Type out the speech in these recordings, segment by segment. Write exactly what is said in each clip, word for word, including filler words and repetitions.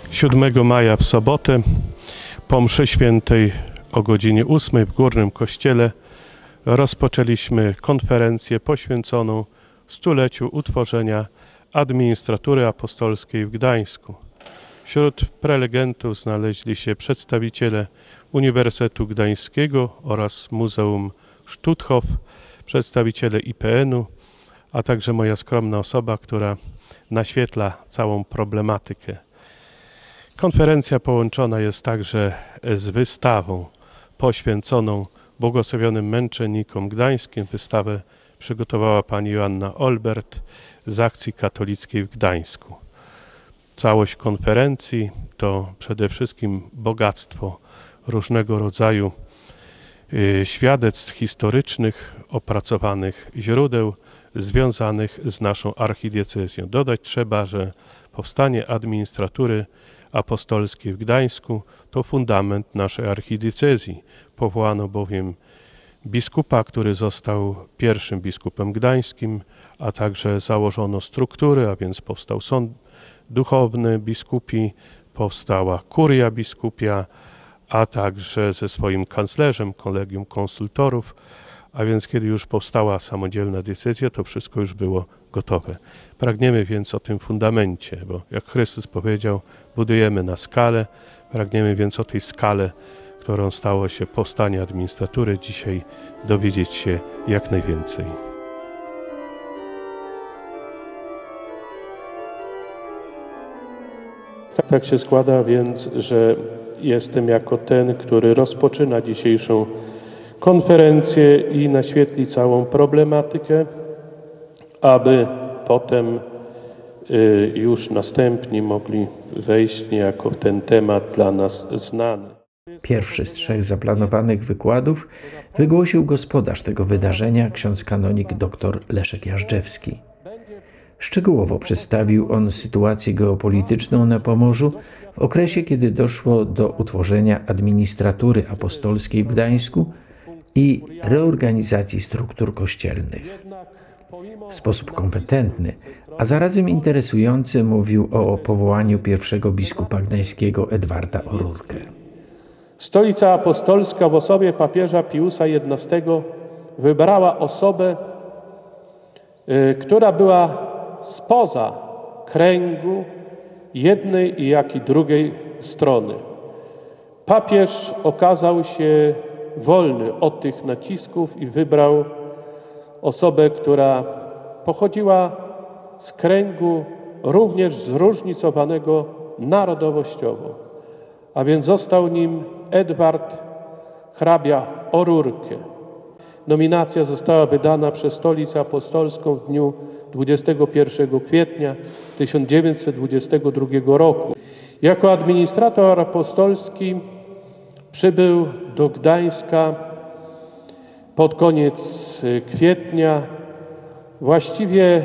siódmego maja w sobotę po mszy świętej o godzinie ósmej w Górnym Kościele rozpoczęliśmy konferencję poświęconą stuleciu utworzenia administratury apostolskiej w Gdańsku. Wśród prelegentów znaleźli się przedstawiciele Uniwersytetu Gdańskiego oraz Muzeum Stutthof, przedstawiciele I P N-u, a także moja skromna osoba, która naświetla całą problematykę. Konferencja połączona jest także z wystawą poświęconą błogosławionym męczennikom gdańskim. Wystawę przygotowała pani Joanna Olbert z Akcji Katolickiej w Gdańsku. Całość konferencji to przede wszystkim bogactwo różnego rodzaju świadectw historycznych, opracowanych źródeł związanych z naszą archidiecezją. Dodać trzeba, że powstanie administratury apostolskiej w Gdańsku to fundament naszej archidiecezji. Powołano bowiem biskupa, który został pierwszym biskupem gdańskim, a także założono struktury, a więc powstał sąd duchowny biskupi, powstała kuria biskupia, a także ze swoim kanclerzem, kolegium konsultorów, a więc kiedy już powstała samodzielna diecezja, to wszystko już było gotowe. Pragniemy więc o tym fundamencie, bo jak Chrystus powiedział, budujemy na skalę, pragniemy więc o tej skale, którą stało się powstanie administratury, dzisiaj dowiedzieć się jak najwięcej. Tak się składa więc, że jestem jako ten, który rozpoczyna dzisiejszą konferencję i naświetli całą problematykę, aby potem już następni mogli wejść niejako w ten temat dla nas znany. Pierwszy z trzech zaplanowanych wykładów wygłosił gospodarz tego wydarzenia, ksiądz kanonik dr Leszek Jażdżewski. Szczegółowo przedstawił on sytuację geopolityczną na Pomorzu w okresie, kiedy doszło do utworzenia administratury apostolskiej w Gdańsku i reorganizacji struktur kościelnych. W sposób kompetentny, a zarazem interesujący mówił o powołaniu pierwszego biskupa gdańskiego Edwarda o Rurkę. Stolica Apostolska w osobie papieża Piusa jedenastego wybrała osobę, y, która była spoza kręgu jednej i jak i drugiej strony. Papież okazał się wolny od tych nacisków i wybrał osobę, która pochodziła z kręgu również zróżnicowanego narodowościowo, a więc został nim Edward hrabia o Rurkę. Nominacja została wydana przez Stolicę Apostolską w dniu dwudziestego pierwszego kwietnia tysiąc dziewięćset dwudziestego drugiego roku. Jako administrator apostolski przybył do Gdańska pod koniec kwietnia. Właściwie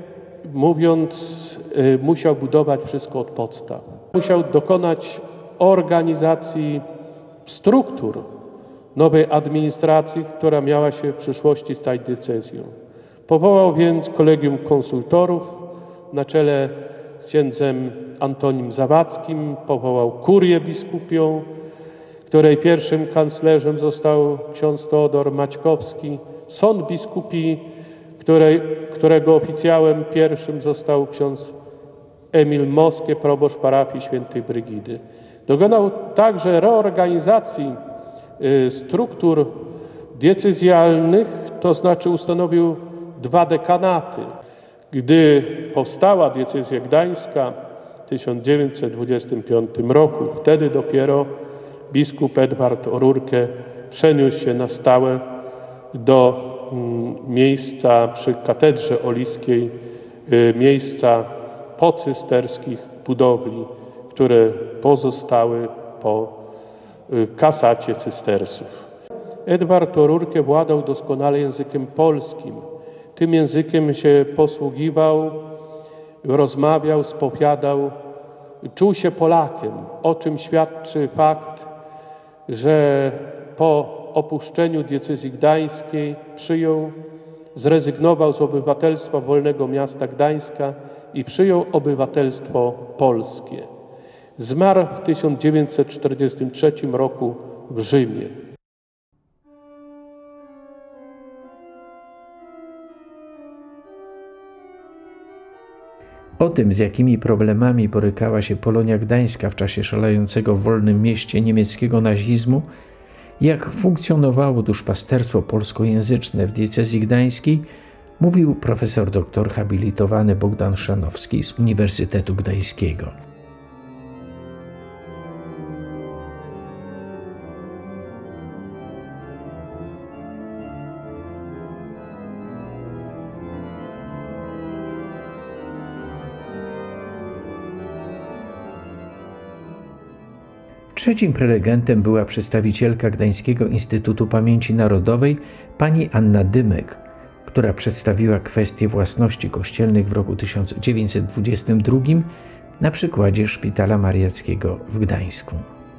mówiąc, musiał budować wszystko od podstaw. Musiał dokonać organizacji struktur nowej administracji, która miała się w przyszłości stać diecezją. Powołał więc kolegium konsultorów na czele z księdzem Antonim Zawadzkim, powołał kurię biskupią, której pierwszym kanclerzem został ksiądz Teodor Maćkowski, sąd biskupi, której, którego oficjałem pierwszym został ksiądz Emil Moskie, proboszcz parafii świętej Brygidy. Dokonał także reorganizacji y, struktur diecezjalnych, to znaczy ustanowił dwa dekanaty. Gdy powstała diecezja gdańska w tysiąc dziewięćset dwudziestym piątym roku, wtedy dopiero biskup Edward o Rurkę przeniósł się na stałe do mm, miejsca przy katedrze oliskiej, y, miejsca pocysterskich budowli, które pozostały po y, kasacie cystersów. Edward o Rurkę władał doskonale językiem polskim. Tym językiem się posługiwał, rozmawiał, spowiadał, czuł się Polakiem, o czym świadczy fakt, że po opuszczeniu diecezji gdańskiej przyjął, zrezygnował z obywatelstwa Wolnego Miasta Gdańska i przyjął obywatelstwo polskie. Zmarł w tysiąc dziewięćset czterdziestym trzecim roku w Rzymie. O tym, z jakimi problemami borykała się Polonia Gdańska w czasie szalejącego w Wolnym Mieście niemieckiego nazizmu, jak funkcjonowało duszpasterstwo polskojęzyczne w diecezji gdańskiej, mówił profesor doktor habilitowany Bogdan Chrzanowski z Uniwersytetu Gdańskiego. Trzecim prelegentem była przedstawicielka Gdańskiego Instytutu Pamięci Narodowej pani Anna Dymek, która przedstawiła kwestie własności kościelnych w roku tysiąc dziewięćset dwudziestym drugim na przykładzie Szpitala Mariackiego w Gdańsku.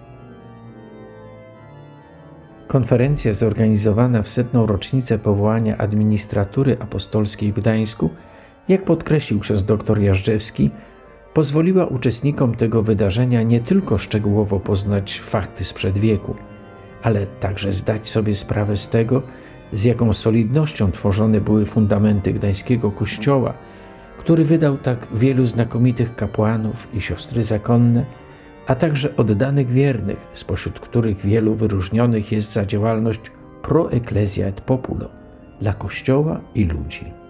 Konferencja zorganizowana w setną rocznicę powołania administratury apostolskiej w Gdańsku, jak podkreślił ksiądz dr Jażdżewski, pozwoliła uczestnikom tego wydarzenia nie tylko szczegółowo poznać fakty sprzed wieku, ale także zdać sobie sprawę z tego, z jaką solidnością tworzone były fundamenty gdańskiego kościoła, który wydał tak wielu znakomitych kapłanów i siostry zakonne, a także oddanych wiernych, spośród których wielu wyróżnionych jest za działalność pro ecclesia et populo, dla Kościoła i ludzi.